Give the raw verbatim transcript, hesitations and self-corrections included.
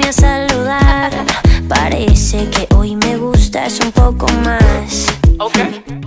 a saludar. Parece que hoy me gustas un poco más. Ok.